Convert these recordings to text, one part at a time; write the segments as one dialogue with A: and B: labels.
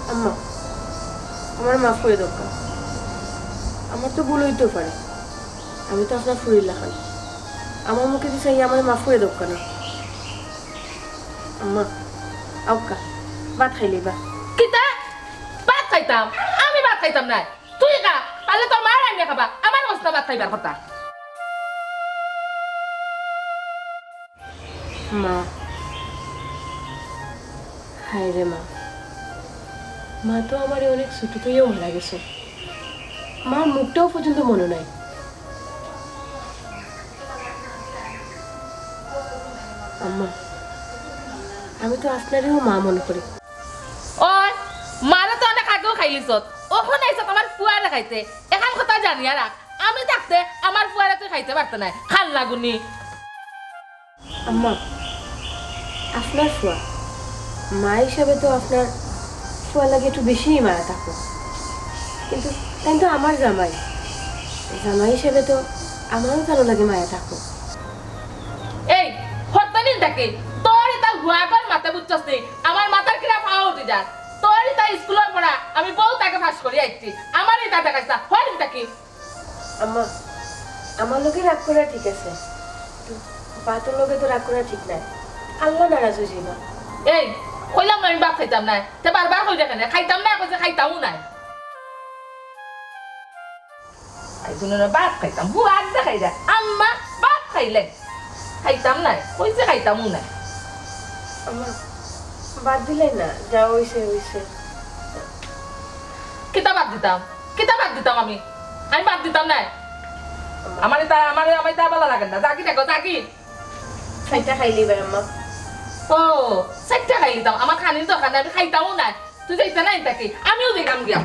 A: আম্মা আমার মাফ করে দরকার আমার তো ভুল হইতেও পারে আমি তো আপনার ফুরিল্লা খান আমার মুখে দিছে আমার মাফ করে দরকার না আম্মা আউকা ভাত খাইলি বা
B: কিতা ভাত খাইতাম আমি ভাত খাইতাম না তুই খা তাহলে তোর মা রান্না খাবা আমার অবস্থা ভাত খাইবার কথা
A: মা হায় রে মা মা তো আমার অনেক ছোট থেকেও মারা গেছে মার মুখটাও পর্যন্ত মনে নাই আম্মা আমি তো আপনারও মা মনে করি
B: ওই মারা তো অনেক আগেও খাইলিস ওখানে আইসত আমার ফুয়ারে খাইতে এখান কথা জানিয়া রাখ আমি থাকতে আমার ফুয়ারে তুই খাইতে পারত না খাল লাগুনি
A: আম্মা আপনার ফুয়া মা হিসাবে তো আপনার ফুয়া লাগে একটু বেশিই মায়া থাকো কিন্তু তাই তো আমার জামাই জামাই হিসেবে তো আমারও ভালো লাগে মায়া থাকো
B: এই হরতানি দেখে তোর এটা গুয়াগর মাথা বুঝছস নি আমার মাথার কিরা পাওয়া উঠে যা তোর এটা স্কুলের পড়া আমি বউ তাকে ফাঁস করি আইছি আমার এটা দেখাইছা হরিম দেখি
A: আম্মা আমার লোকে রাগ করা ঠিক আছে বাতের লোকে তো রাগ করা ঠিক নাই আল্লাহ নারাজ হয়ে যাইবা
B: এই কইলাম আমি বাপ খাইতাম না তে বারবার কই দেখেন খাইতাম না কইছে খাইতামও নাই আইজনের বাপ খাইতাম বুয়াক দেখাই যা আম্মা বাপ খাইলে খাইতাম না কইছে খাইতামও নাই
A: আম্মা বাদ দিলাই না যা হইছে হইছে
B: কিতা বাদ দিতাম আমি বাদ দিতাম না আমার তা ভালো লাগে না জাকি দেখো জাকি
A: সাইটা খাইলি বে আম্মা
B: ও সাইটা খাইলি দাও আমার খানির দরকার নাই আমি খাইতামও না তুই যাইতে নাই তাকে আমিও দেখাম গিয়া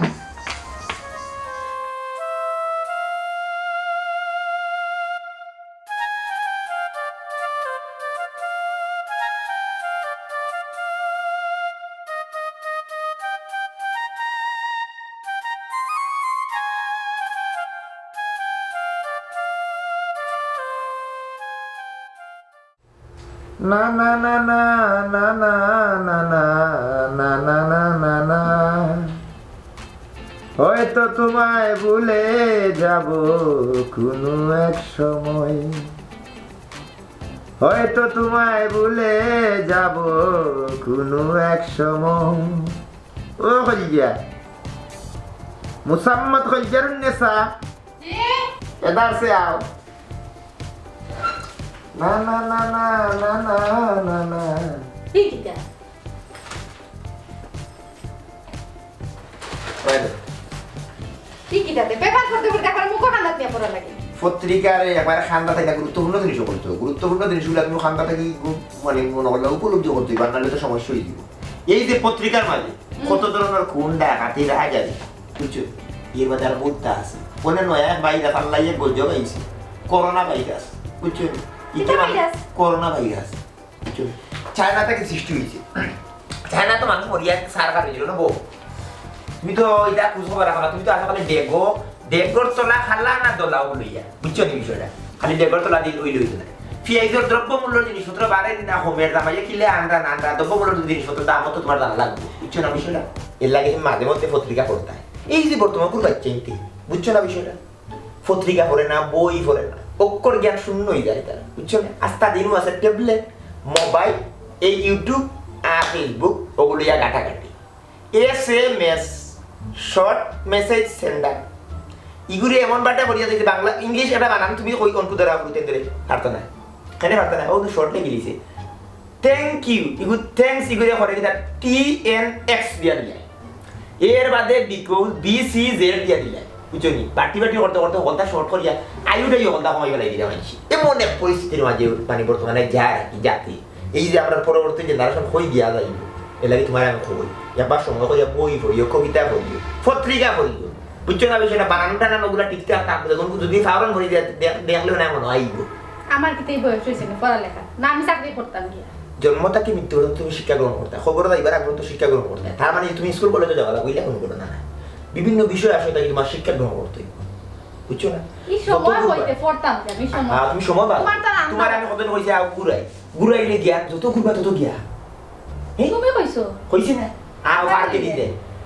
C: না না না না না না না না না না না না না হয়তো তোমায় ভুলে যাব কোনো এক সময় হয়তো তোমায় ভুলে যাব কোনো এক সময় ও খলিজা মুসাম্মদ খলিজারুন নেসা इधर से आओ না না না না না না না না
D: ঠিক আছে
C: বাইরে
D: ঠিক আছে পেপার করতে করতে এখন মুখ হান্দাত নিয়ে পড়া লাগে
C: পত্রিকার একবারে খান্দা থেকে গুরুত্বপূর্ণ জিনিস করতে হবে গুরুত্বপূর্ণ জিনিসগুলো তুমি খান্দা থেকে মানে মনে করলে উপলব্ধি করতে পার নাহলে তো সমস্যা হয়ে যাবে এই যে পত্রিকার মাঝে কত ধরনের খুন ডাকাতি রাখা যায় বুঝছো এর মধ্যে আর বুদ্ধা আছে কোনে নয়া ভাইরাস আল্লাহ এক গজব আইছে করোনা ভাইরাস বুঝছো করোনা ভাইরাস বুঝছো চায়না থেকে সৃষ্টি হয়েছে চায়না তো মানুষ মরিয়া সারকার হয়েছিল না বউ তুমি তো এটা খুঁজবো রাখো না তুমি তো আসলে ডেগর তোলা খালা না দোলাও লইয়া বুঝছো নি বিষয়টা খালি ডেগর তোলা দিল ওই লইতো না পেঁয়াজের দ্রব্যমূল্যের জিনিসপত্র বাড়ে না হোমের দাম আইয়া কিলে আন্ডা নান্ডা দ্রব্যমূল্যের জিনিসপত্র দাম তো তোমার জানা লাগবে বুঝছো না বিষয়টা এর লাগে মাঝে মধ্যে পত্রিকা পড়তে হয় এই যে বর্তমান কোন বাচ্চা ইতি বুঝছো না বিষয়টা পত্রিকা পড়ে না বই পড়ে না অক্ষর জ্ঞান শূন্য হয়ে যায় তারা বুঝছো না আস্তা দিন আছে ট্যাবলেট মোবাইল এই ইউটিউব আর ফেসবুক ওগুলো ইয়া ঘাটাঘাটি SMS শর্ট মেসেজ সেন্ডার ইগুরি এমন বাটা পড়িয়া দিয়েছে বাংলা ইংলিশ এটা বানান তুমি কই কোনকু ধরা বুঝতেন ধরে পারতো না কেন পারতো না ও তো শর্ট লেগে দিয়েছে থ্যাংক ইউ ইগু থ্যাঙ্কস ইগুরি করে দিতা TNX দিয়া দিলা এর বাদে বিকজ BCZ দিয়া দিলা বুঝনি বাটি করতে করতে হলতা শর্ট করিয়া আয়ুটাই হলতা কমাই গেলাই দিলা মানছি এমন এক পরিস্থিতির মাঝে মানে বর্তমানে যায় কি জাতি এই যে আমরা পরবর্তী জেনারেশন হই গিয়া যাইব এর লাগে তোমার আমি কই একবার সময় করিয়া বই পড়িও কবিতা পড়িও পত্রিকা পড়িও বুঝছো না বিষয়টা বানান টানান ওগুলা টিকতে থাকবে যখন যদি ফাউরন ভরি দেখলেও না মনে আইব
D: আমার কি এই বয়স হয়েছে না পড়ালেখা না আমি চাকরি করতাম কি
C: জন্ম থেকে মৃত্যু পর্যন্ত তুমি শিক্ষা গ্রহণ করতে খবর দাইবার আগে তো শিক্ষা গ্রহণ করতে তার মানে তুমি স্কুল কলেজে যাওয়া লাগবে এখন করো না বিভিন্ন বিষয় আসলে তাই তোমার শিক্ষা গ্রহণ করতে বুঝছো না
D: এই সময় হইতে পড়তাম আমি সময়
C: তুমি সময় পাও তোমার আমি কতদিন হইছে আও ঘুরাইলে গিয়া যত ঘুরবা তত গিয়া
D: তুমি কইছো
C: হইছে না আও পার্কে দিতে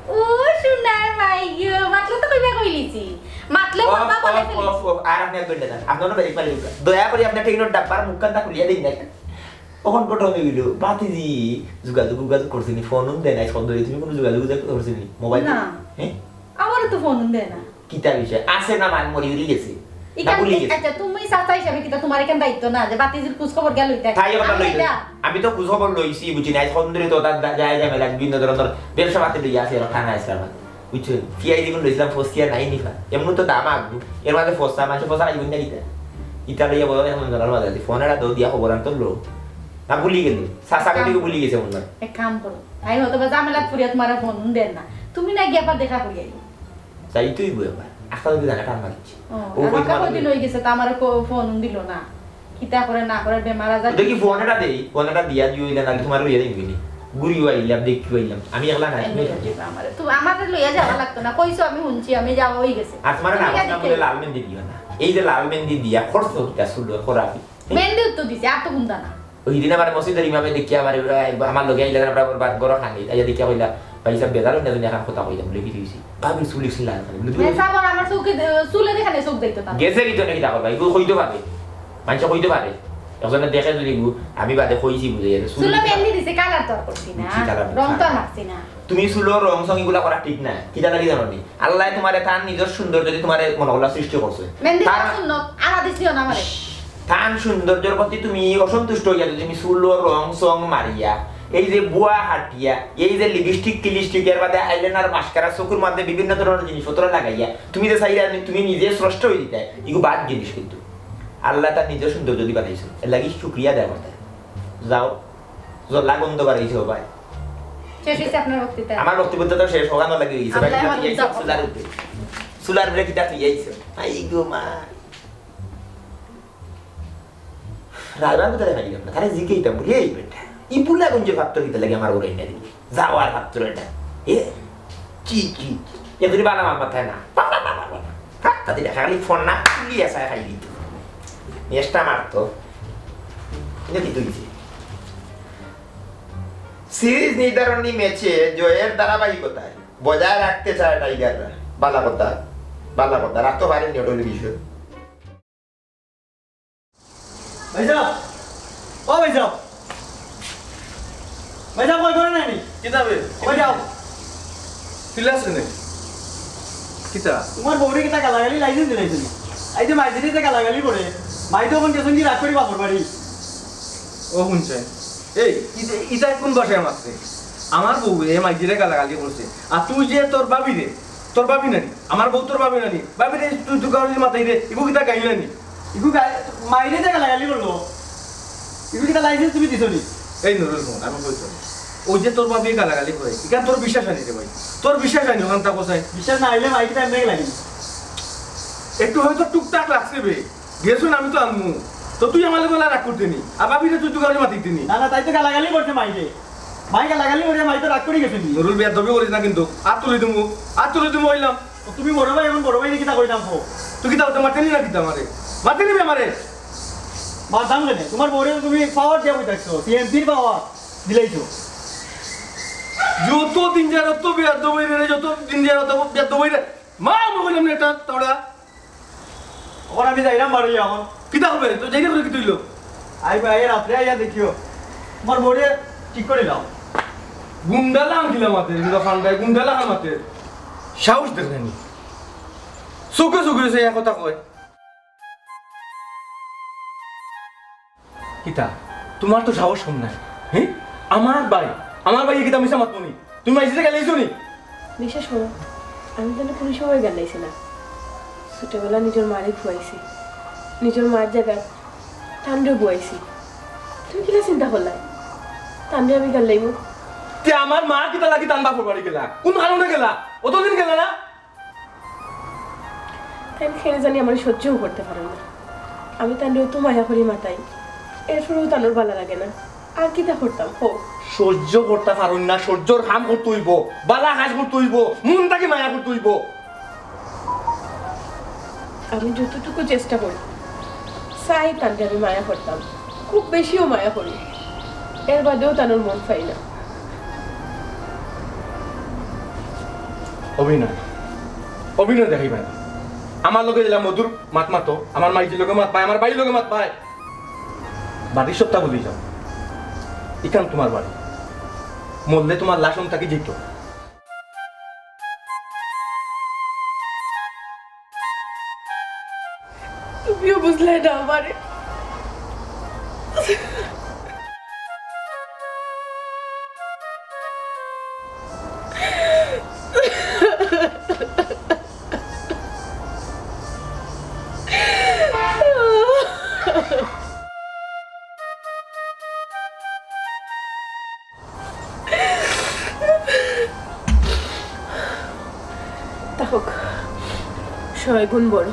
D: ও সোনার মাই গো মাতলে তো কইবা কইলিছি মাতলে বাবা বলে ফেলিছি
C: আর আপনি একবার দেন আপনার বেরি পালি দয়া করে আপনি টেকনোর ডাব্বার মুখখানটা খুলিয়া দিন না তখন ঘটনা হইল বাতিজি যোগাযোগ করছিনি ফোন দেয় নাই ফোন ধরে তুমি কোনো যোগাযোগ করছিনি মোবাইল
D: না।
C: হ্যাঁ
D: আমার তো ফোন দেয় না
C: কিতা বিষয় আছে না মান মরি উড়ি গেছে না
D: এখান
C: ভুলি গেছে
D: আচ্ছা তুমি সাথা হিসাবে কিটা তোমার এখান দায়িত্ব না যে বাতিজির খোঁজ খবর গেল হইতা
C: তাই কথা লইতে আমি তো খোঁজ খবর লইছি বুঝি নাই ফোন ধরে তো তার যায় ঝামেলা বিভিন্ন ধরনের ব্যবসা পাতি লইয়া আছে আর খানা আছে আমার বুঝছেন পিআই দিগুন লইছিলাম ফসকিয়া নাই নিফা এমন তো দাম আগবো এর মাঝে ফসা মাঝে ফসা আইবুন না কিতা ইটা লইয়া বড় এখন ধরার মাঝে ফোনেরা দৌ দিয়া খবর আনতো লো না ভুলি গেল সাসা গলিকে ভুলি গেছে মনে হয়
D: এক কাম করো আই হয়তো বা ঝামেলা করিয়া তোমার ফোন দেন না তুমি না গিয়ে আবার দেখা করিয়া
C: যাই তুই বই আবার আজকাল যদি জানা টান মারিছি
D: ও কদিন হয়ে গেছে তো আমার ফোন দিল না কিতা করে না করে বেমার আজার
C: দেখি ফোনেটা দেই ফোনেটা দিয়া দিইলা না তোমার লইয়া দিবি গুড়ি আইলাম দেখি আইলাম আমি একলা না
D: তুমি আমাদের লইয়া যাওয়া লাগতো না কইছো আমি শুনছি আমি যাওয়া হয়ে গেছে
C: আর তোমার না বলে লাল মেহেন্দি দিও না এই যে লাল মেহেন্দি দিয়া খরচ কিটা শুলো খরাবি
D: মেহেন্দি উত্তর দিছে আর তো গুন্দা না
C: ওই দিন আমার মসজিদের ইমামে দেখি আমার লগে আইলা আমরা গর খানি আইয়া দেখি কইলা ভাই সব বেজার না দুনিয়া খান কথা কইলাম বলে কি দিছি ভাবি চুলি ছিল লাল
D: না সাবর আমার চোখে চুলে দেখানে চোখ দেখতে না
C: গেছে কি তো নাকি তা করবা এগুলো কইতে পারে মানুষ কইতে পারে একজনে দেখে যদি আমি বাদে কইছি বুঝে যাবে
D: চুলে মেহেন্দি দিছে কালার তো করছি না রং তো মারছি না
C: তুমি চুলোর রং সং এগুলা করা ঠিক না কিটা লাগি জানো নি আল্লাহ তোমারে তার নিজের সুন্দর যদি তোমারে মনগলা সৃষ্টি করছে
D: মেহেন্দি সুন্নত আলাদা দিও না আমারে
C: তার সৌন্দর্যের প্রতি তুমি অসন্তুষ্ট হইয়া যদি তুমি চুলোর রং সং মারিয়া এই যে বুয়া হাটিয়া এই যে লিপস্টিক টিলিস্টিকের বাদে আইলাইনার মাস্কারা চোখের মধ্যে বিভিন্ন ধরনের জিনিসপত্র লাগাইয়া তুমি যে চাইরা তুমি নিজে স্রষ্ট হয়ে দিতে এগুলো বাদ জিনিস কিন্তু আল্লাহ তার নিজের সৌন্দর্য যদি বানাইছো এর লাগি শুক্রিয়া দেয় কথা যাও জল্লা গন্ধ বাড়াইছো ভাই
D: শেষ হইছে আপনার বক্তৃতা
C: আমার বক্তব্য তো শেষ হওয়ানো লাগে গেছে ভাই চুলার উপরে চুলার উপরে কিটা তুই আইছো আই গো মা রাইবার কোথায় ভাই না তারে জিকেইতাম বলি এই বেটা ই পুলা গঞ্জে ফাত্তর দিতে লাগে আমার ওরে না দিবি যাওয়ার ফাত্তর এটা এ কি এদের বালা আমার মাথায় না ফাত্তা দিলে খালি ফোন না খুলি আসা খাই দিত নেস্টা মারতো এটা কি তুইছি সিরিজ নির্ধারণী ম্যাচে জয়ের ধারাবাহিকতায় বজায় রাখতে চায় টাইগাররা বালা কথা রাখতে পারেনি ওটা বিষয়
E: কই করে নাইনি
F: কিতাবে
E: কই যাও
F: ক্লাস নে কিতা
E: তোমার বউরে কিটা গালাগালি লাইসেন্স দিলাইছিস এই যে মাইদিরে যে গালাগালি করে মাই তো কোন কেসন কি রাগ করি বাপর বাড়ি
F: ও শুনছে এই ইটা কোন ভাষায় মারছে আমার বউ এ মাইজিরে গালাগালি করছে আর তুই যে তোর বাবি নানি আমার বউ তোর বাবি নানি বাবি রে তুই কাউরি মাথায় রে ইগু কিতা গাইলে নি
E: ইগু মাইরে যে গালাগালি করলো ইগু কিটা লাইসেন্স তুমি দিছো নি
F: এই নুরুল মোহন আমি কইতো ওই যে তোর বাবি গালাগালি করে ইকা তোর বিশ্বাস আনি রে ভাই তোর বিশ্বাস আনি ওখান তা কোথায়
E: বিশ্বাস না আইলে মাইকি টাইম লাগে লাগি
F: একটু হয়তো টুকটাক লাগছে বে গেছুন আমি তো আনমু তো তুই আমার গলা রাগ করতে নি আর বাবি রে তুই কাউরি মাতি দিনি
E: না তাই তো গালাগালি করছে মাইকে মাই গালাগালি করে মাই তো রাগ করে গেছে নি
F: নুরুল বিয়া দবি করিস না কিন্তু আর তুলি দিমু হইলাম
E: তুমি বড় ভাই এমন বড় ভাই কিটা কইতাম কো
F: তুই কিতা ওটা মারতে নি না কিতা আমারে মারতে নিবি আমারে
E: মারতাম কেন তোমার বউরে তুমি পাওয়ার দিয়া কইতাছো সিএমপির পাওয়ার দিলাইছো
F: যত দিন যায় তত বিয়ার দবই রে যত দিন যায় তত বিয়ার দবই রে মা বললাম না এটা তোরা
E: ওর আমি যাইলাম বাড়ি এখন
F: কিতা হবে তো যাইতে করে কি তুইলো
E: আই ভাই রাত্রে আইয়া দেখিও তোমার বউরে ঠিক করে লাও
F: গুন্ডালা আনছিলাম মাতে কিন্তু ফান্ডাই গুন্ডালা আমাতে সাহস দেখলেনি চোখে সে এক কথা কয় কিতা তোমার তো সাহস কম নাই হ্যাঁ আমার ভাই কিতা মিশা মাতবনি তুমি মাইসে গেলেইছো নি
A: বিশ্বাস করো আমি তাহলে কোনো সময় গালাইছি না ছোটবেলা নিজের মারে খুয়াইছি নিজের মার জায়গায় তান্ডে বুয়াইছি তুমি কিনা চিন্তা করলাই তান্ডে আমি গালাইব
F: তে আমার মা কিতা লাগি তান বাপর বাড়ি গেলা কোন কারণে গেলা অতদিন গেলা না
A: তাই খেলে জানি আমার সহ্যও করতে পারে না আমি তান্ডে তো মায়া করি মাতাই এরপরেও তানোর ভালো লাগে না আর কিতা করতাম হো
F: সহ্য করতে পারুন না সহ্যর কাম করতে হইব বালা কাজ করতে হইব মনটাকে মায়া করতে হইব
A: আমি যতটুকু চেষ্টা করি চাই তানকে আমি মায়া করতাম খুব বেশিও মায়া করি এর বাদেও তানোর মন পাই না
F: অভিনয় অভিনয় দেখাই পায় না আমার লোকে দিলাম মধুর মাত মাতো আমার মাইজির লোকে মাত পায় আমার বাড়ির লোকে মাত পায় বাড়ির সপ্তাহ বলি যাও এখান তোমার বাড়ি মরলে তোমার লাশন তাকে যেত
A: তুমিও বুঝলে না আমারে তা হোক 6 গুণ বড়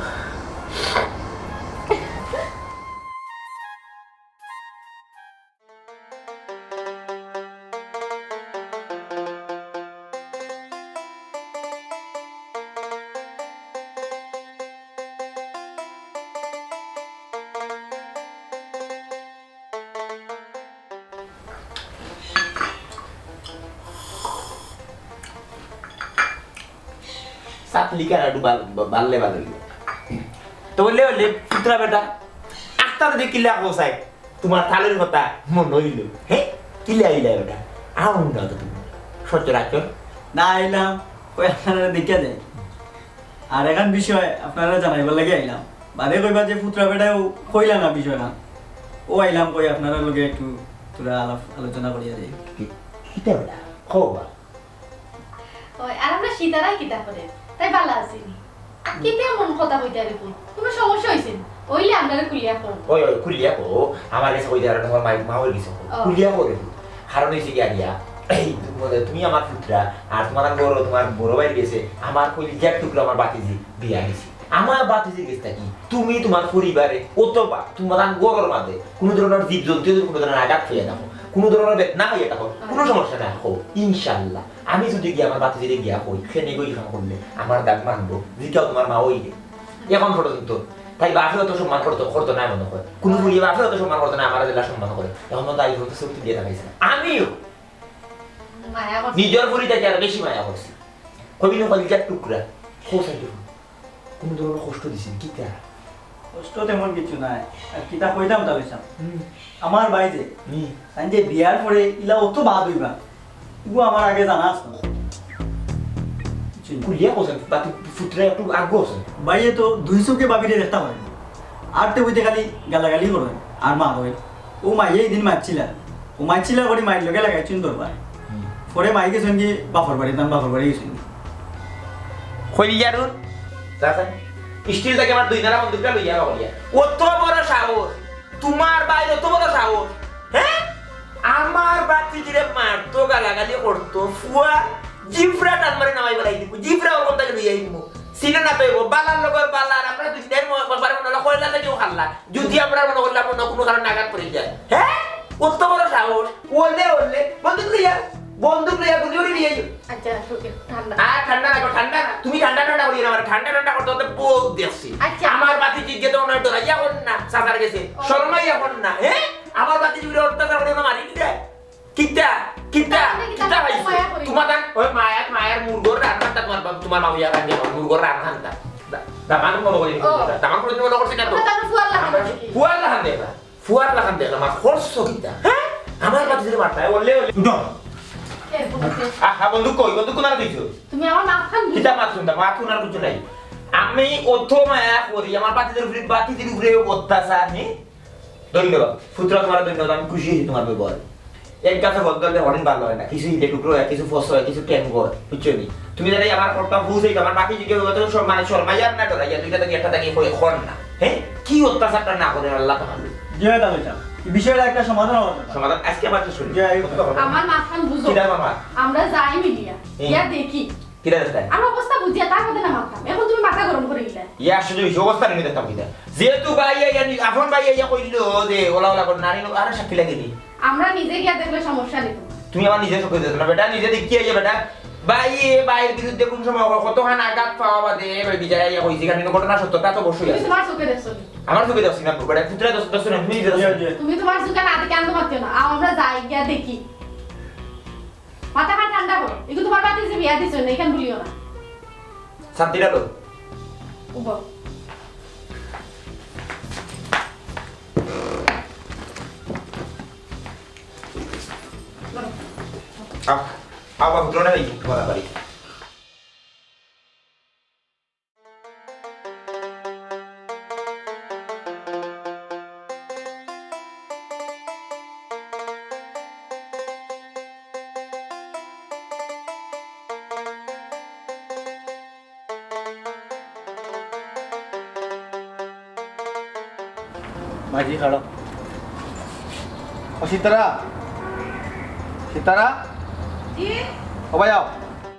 C: সাত লিকার একটু বাড়লে ভালো হইল তো বললে বললে পুত্রা বেটা আখতা যদি কিলে আকো চাই তোমার থালের কথা মন হইল হ্যাঁ কিলে আইলা বেটা আউন দাও তো তুমি সচরাচর
E: না আইলাম কই আপনারা দেখিয়া যায় আর এখন বিষয় আপনারা জানাইবার লাগে আইলাম বাদে কইবা যে পুত্রা বেটাও কইলা না বিষয় না ও আইলাম কই আপনারা লগে একটু তোরা আলোচনা করিয়া যাই
C: কিতা বেটা খোবা
D: ওই আর আমরা সীতারাই কিতা করে তাই ভালো আছিনি কিতে মন কথা কইতে আরে কোনো সমস্যা হইছে ওইলে আমরা কুলিয়া করব
C: ওই ওই খুলিয়া কো আমার কাছে কই দেয়ার তোমার মা হই গেছে খুলিয়া কো রে কারণ হইছে কি আরিয়া এই তুমি আমার পুত্রা আর তোমার বড় ভাই গেছে আমার কই জ্যাক টুকরো আমার বাতিজি বিয়া গেছে আমার বাতিজি গেছে কি তুমি তোমার পরিবারে অতবা তোমার গরর মাঝে কোন ধরনের জীবজন্তু কোন ধরনের আঘাত হইয়া দেখো কোন ধরনের বেদনা হইয়া দেখো কোনো সমস্যা না হোক ইনশাআল্লাহ আমি যদি গিয়ে আমার বাতিজিরে গিয়া কই খেনে গই খাম করলে আমার দাগ মানবো যেটাও তোমার মা হইবে এখন পর্যন্ত তাই বাপেও তো সম্মান করতো না মনে করে কোনো বুড়ি বাপেও তো সম্মান করতো না আমার জেলা সম্মান করে এখন তো তাই হতে শক্তি দিয়ে দেখাইছে আমিও
D: মায়া করছে
C: নিজের পরিচয় আর বেশি মায়া করছি কবি না কলিজার টুকরা হোসাই কোন ধরনের কষ্ট দিছেন কি তা
E: কষ্ট তেমন কিছু নাই আর কিতা কইতাম তা কইতাম আমার ভাই যে তাই যে বিয়ার পরে ইলা অত বাদ হইবা ইগু আমার আগে জানা আছে
C: কুলিয়া কোসেন বাতি ফুটরে একটু আগ্রহ আছে
E: ভাইয়ে তো 200 কে বাবিরে দেখতা পারে আর তে বইতে খালি গালাগালি করে আর মা হয় ও মাইয়ে এই দিন মারছিলা ও মারছিলা করে মাইর লগে লাগাইছিন দরবার পরে মাইকে সঙ্গে বাফর বাড়ি দাম বাফর বাড়ি গেছিন
C: কলিজারুন দাদা স্টিল থেকে আমার দুই নারা বন্ধুটা লইয়া বলিয়া অত বড় সাহস তোমার বাইরে অত বড় সাহস হ্যাঁ আমার বাতি জিরে মারতো গালাগালি করতো ফুয়া জিফরা টান মারে নামাই বলাই দিব জিফরা ওরকম তাকে লইয়া আইমু সিনা না পাইবো বালার লগর বালার আমরা দুই দিন বারে মনে কইলা থেকেও খাল্লা যদি আমরা মনে করলাম না কোনো কারণে আঘাত পড়ে যায় হ্যাঁ অত বড় সাহস ওলে বন্দুক লইয়া গুলি উড়ি নিয়ে যাও
D: আচ্ছা ওকে ঠান্ডা
C: ঠান্ডা রাখো ঠান্ডা না তুমি ঠান্ডা করি না ঠান্ডা করতে হতে বহুত দেখছি
D: আচ্ছা।
C: আমার বাতি জিজ্ঞে তো ওনার ডরা ইয়া কোন না সাকার গেছে শর্মাই এখন না হ্যাঁ আমার বাতি জিজ্ঞে অত্যাচার করে না মারি দিতে কিটা ভাইছে তোমার ওই মায়ের মুরগোর রান্নাটা তোমার মাউয়া রান্না মুরগোর রান্নাটা দামান মনে করি দামান করে মনে করছি না তো ফুয়ার লাগান দেখা আমার খরচ কিটা হ্যাঁ আমার বাতি জিজ্ঞে মারতা ওলে আহা বন্দুক কোনারে দিছো
D: তুমি আমার মাথা
C: কিটা মাথুন আর কিছু নাই আমি অর্থ মায়া করি আমার বাতিদের উপরে অত্যাচার নি ধন্যবাদ পুত্র তোমার ধন্যবাদ আমি খুশি হয়েছি তোমার ব্যবহার এক গাছে বদলে অনেক ভালো হয় না কিছু ইটে টুকরো হয় কিছু ফস হয় কিছু ট্যাঙ্গ হয় বুঝছো নি তুমি জানি আমার কথা বুঝে আমার বাকি জিজ্ঞেস সব মানে শর্মাইয়ার না ডরাইয়া দুইটা থেকে একটা থেকে হন না হ্যাঁ কি অত্যাচারটা না করে আল্লাহ তাআলা
E: জয় দাদা এই বিষয়টা একটা সমাধান হবে
C: সমাধান আজকে আমার শুনি
D: আমার মাথা বুঝো
C: কিরা মামা
D: আমরা যাই মিলিয়া ইয়া দেখি
C: কিরা দেখতে
D: আমার অবস্থা বুঝিয়া তার মধ্যে না মাথা এখন তুমি মাথা গরম করে দিলে
C: ইয়া আসলে এই অবস্থা নিতে দেখতাম কিনা যেহেতু ভাই আপন ভাই কইলো যে ওলা করে নারী আর সাক্ষী লাগেনি
D: আমরা নিজে গিয়া দেখলে সমস্যা নেই
C: তুমি আমার নিজে চোখে দেখো না বেটা নিজে দেখিয়ে আইয়া বেটা ভাইয়ের বিরুদ্ধে কোন সময় কতখান আঘাত পাওয়া বাদে বিজয় হয়েছে কারণ ঘটনা সত্যতা তো অবশ্যই
D: তুমি
C: আছে
D: তোমার চোখে দেখছো
C: আমার চোখে দেখছি না বেটা পুত্রা দশ না তুমি
D: তুমি তোমার চোখে না দেখে আনতে পারছো না আমরা যাই গিয়া দেখি মাথা ঠান্ডা করো এগুলো তোমার বাতি যে বিয়া দিছো না এখান বলিও না
C: শান্তিটা লো
B: উবা
C: আবার পুত্রটা এই তোমার বাড়ি
F: মাঝি খাড়ো ও সীতারা সীতারা ও ভাই আও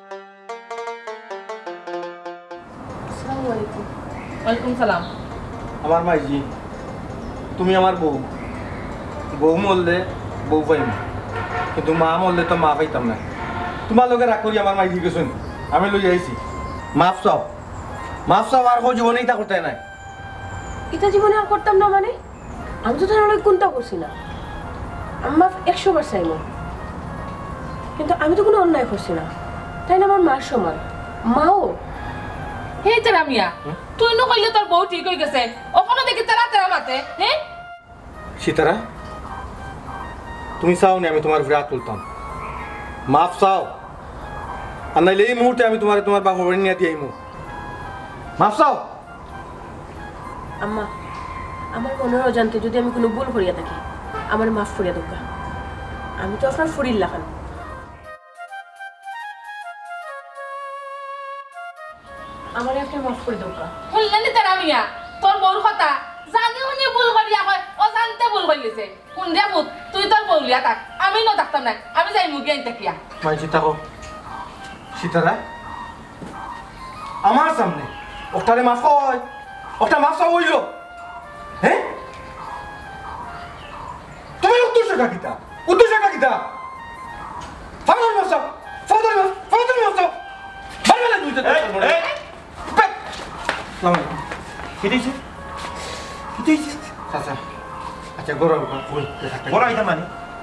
A: আসসালামু আলাইকুম।
B: ওয়ালাইকুম সালাম
F: আমার মাইজি তুমি আমার বউ বউ মরলে বউ পাইম কিন্তু মা মরলে তো মা পাইতাম না তোমার লোকে রাগ করি আমার মাইজি গেছেন আমি লই আইছি মাফ চাও আর কো জীবনেই তা করতে নাই
A: এটা জীবনে আর করতাম না মানে আমি তো তোমার কোনটা করছি না আমি মাফ 100বার চাইবো কিন্তু আমি তো কোনো অন্যায় করছি না তাই না আমার মার সমান মাও
B: হেই তেরা মিয়া তুই ন কইলে তোর বউ ঠিক হয়ে গেছে ওখানে দেখি তেরা তেরা মাতে হ্যাঁ
F: সীতারা তুমি চাও নি আমি তোমার উপরে হাত তুলতাম মাফ চাও আর নাইলে এই মুহূর্তে আমি তোমার বাবা বাড়ি নিয়ে দিয়ে আইমু মাফ চাও
A: আম্মা আমার মনের অজান্তে যদি আমি কোনো ভুল করিয়া থাকি আমার মাফ করিয়া দোকা আমি তো আপনার ফুরির লাগান আমার আপনি মাফ করে দোকা
B: শুনলেনি তেরা মিয়া তোর বউর কথা জানি শুনি ভুল করিয়া হয় অজান্তে ভুল করি গেছে শুন রে পুত তুই তোর বউলিয়া থাক আমি ন থাকতাম না আমি যাই মুগি আনতে কিয়া
F: মাইজি থাকো সীতারা আমার সামনে ওটারে মাফ কয় ওটা মাফ চাও হইল হ্যাঁ তুমি উদ্দেশ্যটা কিতা ফাদার মাফ চাও ফাদার মাফ চাও ভাই ভাই দুইটা আসসালামু আলাইকুম
C: কেটেছে
F: আচ্ছা আচ্ছা গরম কই
C: বড় আইতা মানে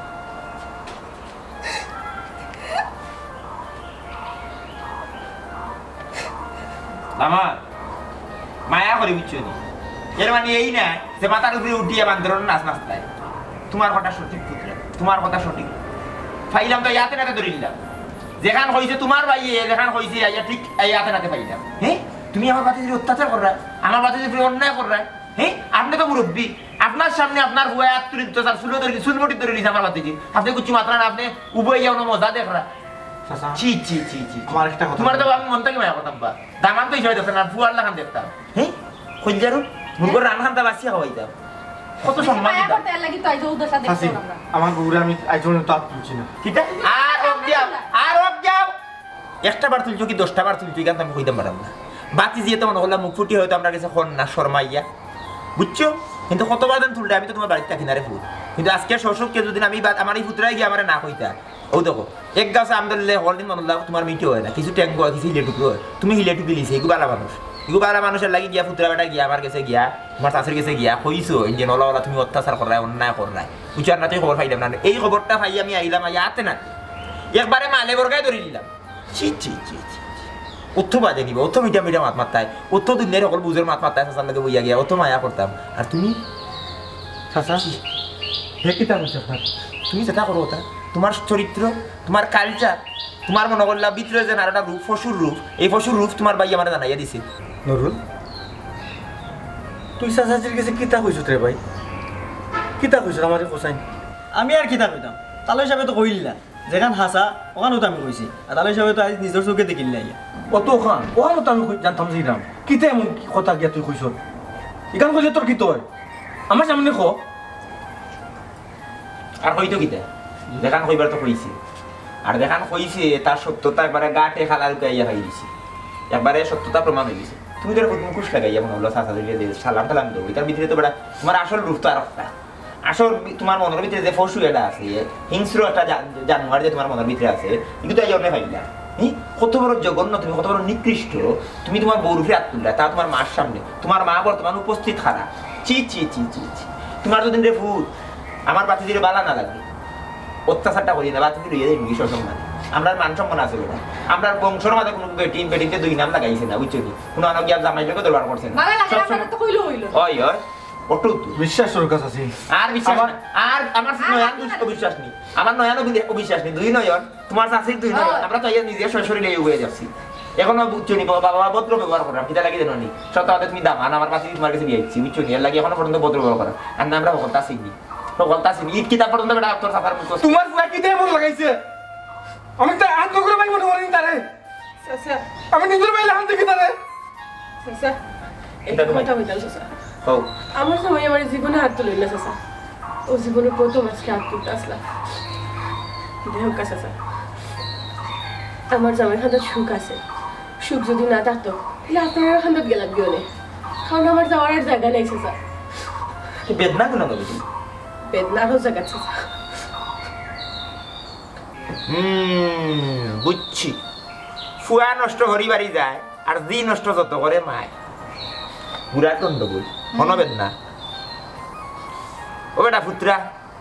C: আমার মায়া করে বুঝছো নি এর মানে এই না যে মাথার উপরে উঠিয়ে বান্দর নাচ নাচতায় তোমার কথা সঠিক পুত্র তোমার কথা সঠিক ফাইলাম তো ইয়াতে নাতে ধরে নিলাম যেখান হয়েছে তোমার ভাইয়ে যেখান হয়েছে আইয়া ঠিক ইয়াতে নাতে পাইলাম হ্যাঁ তুমি আমার বাতির অত্যাচার করা আমার বাতির উপরে অন্যায় করা হ্যাঁ আপনি তো মুরব্বী আপনার সামনে আপনার হুয়া আত্মরিত চুলমটি ধরে নিছে আমার বাতিজি আপনি কুচি মাত্রা না আপনি উভয় যাও মজা দেখরা ছি ছি ছি ছি
F: আমার একটা কথা
C: তোমার তো আমি মন থেকে মায়া করতাম বা দামান তো হিসাবে দেখতাম না ফুয়ার লাগান দেখতাম হ্যাঁ কইজারু মুরগর রান খান্তা বাসিয়া হইতাম কত সম্মান
D: মায়া
C: দিতাম
D: করতে লাগি তো আইজো উদশা
F: হাসি
D: দেখছো আমরা
F: আমার বউরে আমি আইজনে তো হাত তুলছি না
C: ঠিক আছে আর অব যাও একটা বার তুলছো কি 10টা বার তুলছো গান আমি কইতাম পারলাম না বাতি দিয়ে তো মনে হলো মুখ ফুটি হয়তো আমরা কাছে খন না শর্মাইয়া বুঝছো কিন্তু কতবার দিন তুললে আমি তো তোমার বাড়িতে থাকি না রে ফুল কিন্তু আজকে শ্বশুরকে যদি আমি আমার এই পুত্রাই গিয়ে আমার না কইতা ও দেখো এক গাছে আমদুল্লাহ হলদিন মনে লাগো তোমার মিটি হয় না কিছু ট্যাঙ্ক হয় কিছু হিলে টুকরো হয় তুমি হিলে টুকরি লিছে এগুলো বালা মানুষ এগুলো বালা মানুষের লাগি গিয়া পুত্রা বেটা গিয়া আমার কাছে গিয়া তোমার শাশুর কাছে গিয়া কইছো যে নলা তুমি অত্যাচার করায় অন্যায় করায় বুঝার না তুই খবর পাইলাম না এই খবরটা পাই আমি আইলাম ইয়াতে না একবারে মালে বর্গায় ধরে নিলাম ছি ছি ছি ছি অর্থ বাজে নিবা অর্থ মিডিয়া মিডিয়া মাত মাত্তায় অর্থ দুনিয়ার সকল বুঝের মাত মাত্তায় শাসার লাগে বইয়া গিয়া অর্থ মায়া করতাম আর তুমি
F: চাচা হে কিতা কইছ আপনার
C: তুমি যেটা করো ওটা তোমার চরিত্র তোমার কালচার তোমার মনে করলা ভিতরে যে আর একটা রূপ পশুর রূপ এই পশুর রূপ তোমার ভাই আমার জানাইয়া দিছে
F: নুরুল তুই চাচাজির কাছে কিতা কইছ রে ভাই কিতা কইছ আমারে কোসাই
E: আমি আর কিতা কইতাম তালো হিসাবে তো কইলিলা যেখান হাসা ওখানেও তো আমি কইছি আর তালো হিসাবে তো আজ নিজের চোখে দেখিলি আইয়া
F: অত খান ওখানে তো আমি জানতাম জিরাম কিতা এমন কথা গিয়া তুই কইছ ইকান কইলে তোর কি তোর আমার সামনে খ
C: আর হয়তো কিতা দেখান কইবার তো কইছে আর দেখান কইছে তার সত্যতা একবারে গাটে খালার গাইয়া খাই দিছে একবারে সত্যতা প্রমাণ হয়ে গেছে তুমি তোর মুখোশ লাগাইয়া মনে হলো চাচা দিলে সালাম টালাম দেবো এটার ভিতরে তো বেটা তোমার আসল রূপ তো আর একটা আসল তোমার মনের ভিতরে যে পশু এটা আছে হিংস্র একটা জানোয়ার যে তোমার মনের ভিতরে আছে কিন্তু এই জন্য ভাইলা কত বড় জঘন্য তুমি কত বড় নিকৃষ্ট তুমি তোমার বউর উপরে হাত তুললা তা তোমার মার সামনে তোমার মা বর্তমান উপস্থিত খারাপ চি চি চি চি চি তোমার যদি রে ভূত আমার বাতি দিলে বালা না লাগবে অত্যাচারটা করি না বাতি দিলে মুগি সসম্মানে আমরা মান সম্মান আছে বলে আমরা বংশের মাঝে কোনো বেটিতে দুই নাম লাগাইছে না বুঝছো কি কোনো আনো গিয়া জামাই লোকে দরবার করছে না
D: বাবা লাগে আপনারা তো কইলো হইলো
C: ওই ওই অটো
F: বিশ্বাস তোর কাছে আছে
C: আর বিশ্বাস না আর আমার নয়ন দুষ্ট বিশ্বাস নেই আমার নয়ন অবিশ্বাস নেই দুই নয়ন তোমার চাষির দুই নয়ন আমরা তো নিজের শরীরে হয়ে যাচ্ছি এখনো বুঝছো নি বাবা ভদ্র ব্যবহার করাম কিতা লাগি জানো নি সত্যি তুমি দামান আমার কাছে তোমার কাছে দিয়েছি বুঝছো নি এর লাগে এখনো পর্যন্ত ভদ্র ব্যবহার করা আর না আমরা হকলতা শিখি হকলতা শিখি ঈদ কিতাব পর্যন্ত বেটা তোর সাফার মুখ
F: তোমার ফুয়া কি দিয়ে মন লাগাইছে আমি তো হাত নগর ভাই মনে করি তারে
A: চাচা
F: আমি নিজের ভাই হাত দেখি তারে
A: চাচা
C: এটা
A: একটা
C: তোমার-
A: কথা বলতাম চাচা
C: হও
A: আমার সময় আমার জীবনে হাত তুলে না চাচা ও জীবনে প্রথম আজকে হাত তুলতে আসলাম দেহ কাছে চাচা আমার জামাই খান্দার সুখ আছে সুখ যদি না থাকতো তাহলে আপনারা খান্দাত গেলাম গিয়ে কারণ আমার যাওয়ার আর জায়গা নেই চাচা
C: বেদনা কোনো নবী
A: বেদনারও জায়গা চাচা
C: বুঝছি ফুয়া নষ্ট করি বাড়ি যায় আর জি নষ্ট যত করে মায় বুড়া গন্ডগোল মনোবেদনা ও বেটা পুত্রা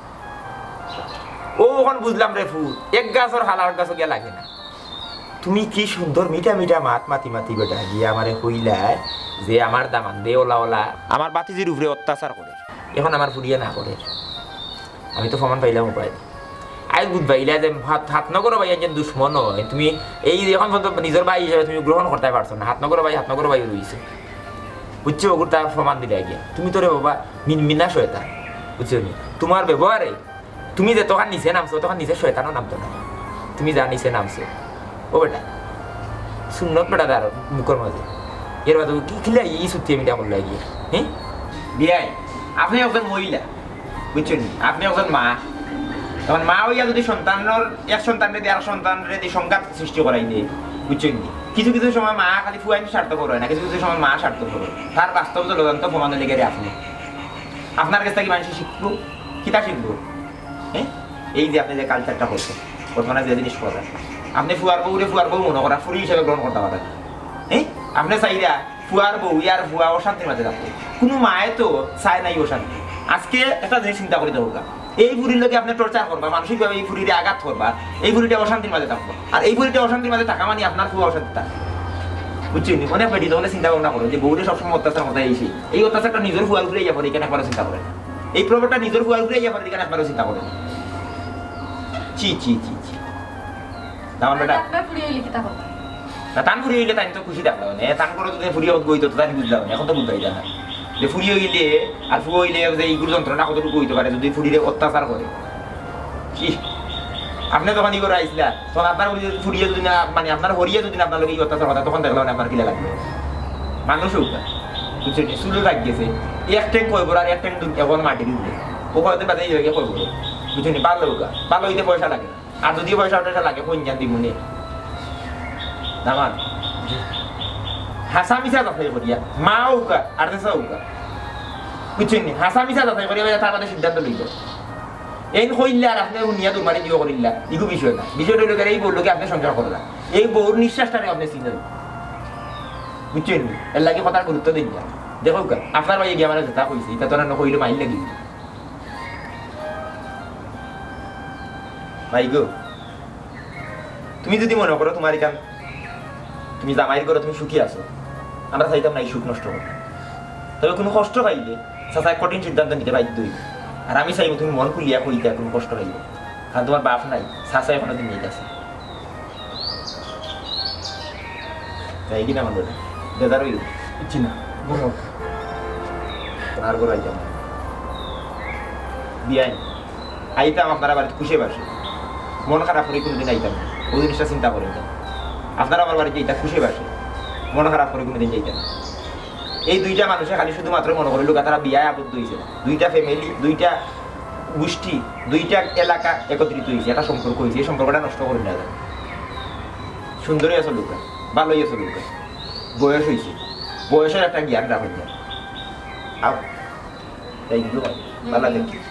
C: ও ওখান বুঝলাম রে ফুল এক গাছ আর হালার গাছও গিয়া লাগে না তুমি কি সুন্দর মিঠা মিঠা মাত মাতি মাতি বেটা গিয়ে আমারে কইলায় যে আমার দামান দে ওলা ওলা আমার বাতিজির উপরে অত্যাচার করে এখন আমার ফুরিয়ে না করে আমি তো প্রমাণ পাইলাম উপায় আই বুধ ভাইলা যে হাত নগর ভাই একজন দুশ্মন হয় তুমি এই এখন পর্যন্ত নিজের ভাই হিসেবে তুমি গ্রহণ করতে পারছো না হাত নগর ভাই রয়েছে বুঝছো ওগুলো তার প্রমাণ দিলে গিয়া তুমি তোরে বাবা মিনা শয়তান বুঝছো নি তোমার ব্যবহারে তুমি যে তখন নিচে নামছো তখন নিচে শয়তানও নামতো না তুমি যা নিচে নামছো ও বেটা সুন্নত বেটা তার মুখের মাঝে এর বাদ কি খিলে ই সত্যি আমি কেমন লাগিয়ে হ্যাঁ বিয়াই আপনি একজন মহিলা বুঝছো নি আপনি একজন মা তখন মা হইয়া যদি সন্তানের এক সন্তানরে দিয়ে আর সন্তানরে দিয়ে সংঘাত সৃষ্টি করাই দিয়ে বুঝছেন কিছু কিছু সময় মা খালি ফুয়াইন স্বার্থপর হয় না কিছু কিছু সময় মা স্বার্থপর হয় তার বাস্তব জলদান্ত প্রমাণ লেগে আপনি আপনার কাছ থেকে মানুষ শিখবো কিতা শিখবো হ্যাঁ এই যে আপনি যে কালচারটা করছেন বর্তমানে যে জিনিস করেন আপনি ফুয়ার বউ মনে করা ফুরি হিসেবে গ্রহণ করতে পারেন হ্যাঁ আপনি চাইরা ফুয়ার বউ ইয়ার ফুয়া অশান্তির মাঝে থাকবে কোনো মায়ে তো চায় নাই অশান্তি আজকে একটা জিনিস চিন্তা করে দেবো এই বুড়ির লোকে আপনি টর্চার করবা মানসিকভাবে এই বুড়িতে আঘাত করবা এই বুড়িটা অশান্তির মাঝে থাকবো আর এই বুড়িটা অশান্তির মাঝে থাকা মানে আপনার খুব অশান্তি থাকে বুঝছেন অনেক বেটি তাহলে চিন্তা ভাবনা করো যে বউরে সবসময় অত্যাচার কথা এই অত্যাচারটা নিজের ফুয়ার ঘুরে যাবো এখানে একবারও চিন্তা করেন এই প্রভাবটা নিজের ফুয়ার ঘুরে যাবো এখানে একবারও চিন্তা করেন চি চি চি চি আমার বেটা
D: আপনারা পুরি হইলে কিতা হবে
C: টান ফুরি হইলে তাই তো খুশি থাকলো না টান করে যদি ফুরিয়ে গইতো তো তাই বুঝলাম এখন তো বুঝাই জানা যে ফুরি হইলে আর ফু হইলে যে এইগুলো যন্ত্রণা কতটুকু হইতে পারে যদি ফুরিরে অত্যাচার করে কি আপনি যখন ই করে আইসলা তখন আপনার ফুরিয়ে যদি না মানে আপনার হরিয়ে যদি না আপনার লোক এই অত্যাচার কথা তখন দেখলাম আপনার কিলা লাগবে মানুষ উঠা বুঝছেন চুলো লাগ গেছে এক ট্যাঙ্ক কইব আর এক ট্যাঙ্ক এখন মাটি দিবে ও হয়তো বাদে এই জায়গায় কইব বুঝছেন ভালো উঠা ভালো হইতে পয়সা লাগে আর যদি পয়সা টয়সা লাগে কোন জান দিব নে দামান হাসা মিশা যাচাই করিয়া মা উকা আর দেশা উকা বুঝছেন হাসা মিশা যাচাই করিয়া তার মধ্যে সিদ্ধান্ত লইব এই কইলে আর আপনি উনিয়া দুমারি দিও করিলা ইগো বিষয় না বিষয়টা হলো এই বললো কি আপনি সংসার করলা এই বউর নিঃশ্বাসটারে আপনি চিনেন বুঝছেন এর লাগে কথার গুরুত্ব দিন না দেখো আপনার ভাই গিয়ে আমার যেটা কইছে এটা তো না কইলে মাইল লাগি ভাই গো তুমি যদি মনে করো তোমার এখান তুমি জামাইয়ের করো তুমি সুখী আছো আমরা চাইতাম না এই সুখ নষ্ট করতে তবে কোনো কষ্ট পাইলে চাচা কঠিন সিদ্ধান্ত নিতে বাধ্য হইবে আর আমি চাইবো তুমি মন খুলিয়া কইতে কোনো কষ্ট পাইবে কারণ তোমার বাপ নাই চাচা এখনো দিন নিয়ে গেছে তাই কিনা আমার বেটা দেদার হইল
F: ইচ্ছি না ঘুমো
C: আর করে আইতাম বিয়াই আইতাম আপনারা বাড়িতে খুশি বাসে মন খারাপ করে কোনোদিন আইতাম না ওই জিনিসটা চিন্তা করেন না আপনারা আমার বাড়িতে এইটা খুশি বাসে মন খারাপ করে কোনোদিন যাইতেন এই দুইটা মানুষে খালি শুধুমাত্র মনে করে লোক তারা বিয়ায় আবদ্ধ হয়েছে দুইটা ফ্যামিলি দুইটা গোষ্ঠী দুইটা এলাকা একত্রিত হয়েছে একটা সম্পর্ক হয়েছে এই সম্পর্কটা নষ্ট করে না যায় সুন্দরই আছে লোক ভালোই আছে লোক বয়স হয়েছে বয়সের একটা জ্ঞান রাখেন আও তাই ভালো দেখি